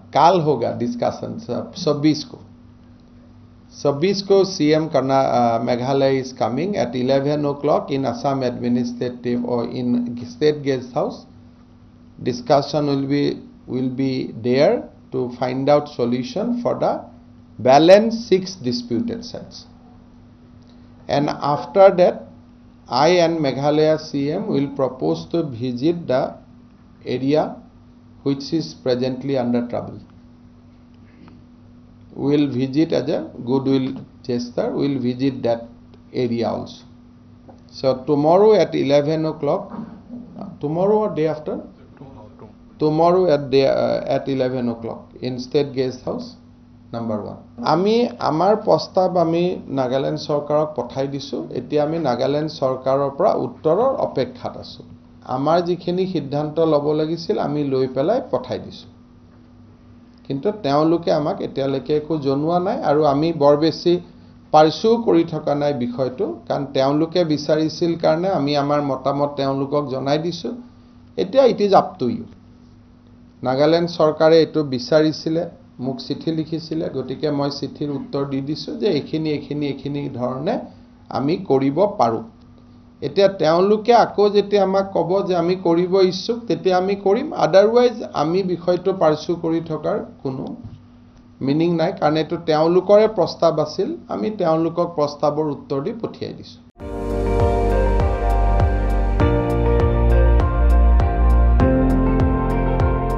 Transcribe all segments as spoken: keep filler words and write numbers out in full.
काल होगा डिस्कशन छब्बीस को छब्बीस को सीएम करना Meghalaya is coming at eleven o'clock in Assam administrative और in state guest house discussion will be will be there to find out solution for the balance six disputed sites, and after that I and Meghalaya C M will propose to visit the area which is presently under trouble. We will visit as a goodwill gesture. We will visit that area also. So tomorrow at eleven o'clock, tomorrow or day after? Tomorrow at the uh, at eleven o'clock in State Guest House number one. আমি আমাৰ প্ৰস্তাৱ আমি নাগালেণ্ড চৰকাৰক পঠাই দিছো এতিয়া আমি নাগালেণ্ড চৰকাৰৰ পৰা উত্তৰৰ অপেক্ষাত আছো আমাৰ যিখিনি সিদ্ধান্ত ল'ব লাগিছিল আমি লৈ পেলাই পঠাই দিছো কিন্তু তেওঁলোকে আমাক এতিয়ালৈকে একো জনোৱা নাই আৰু আমি বৰ বেছি পাৰসু কৰি থকা নাই বিষয়টো কাৰণ তেওঁলোকে বিচাৰিছিল কাৰণে আমি আমাৰ মতামত তেওঁলোকক জনাই দিছো এতিয়া it is up to you Nagaland চৰকাৰে এটো বিচাৰিছিলে মুখ চিঠি লিখিছিলে গতিকে মই চিঠিৰ উত্তৰ দি দিছো যে এখিনি এখিনি এখিনি ধৰণে আমি কৰিব পাৰো এতিয়া তেওঁলোকে আকৌ যেতিয়া আমাক ক'ব যে আমি কৰিব ইচ্ছুক তেতিয়া আমি কৰিম আদাৰৱাইজ আমি বিষয়টো পাৰসু কৰি থকাৰ কোনো মিনিং নাই কাৰণ এটো তেওঁলোকৰে প্ৰস্তাৱ আছিল আমি তেওঁলোকক প্ৰস্তাৱৰ উত্তৰ দি পঠিয়াই দিছো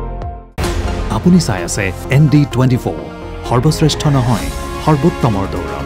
আপুনি চাই আছে এন ডি টুৱেণ্টি ফ'ৰ সৰ্বশ্ৰেষ্ঠ নহয় সৰ্বোত্তমৰ দৌৰ